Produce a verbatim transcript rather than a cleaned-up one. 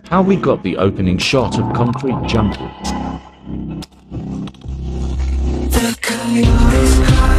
How we got the opening shot of Concrete Jungle. The coyotes cry.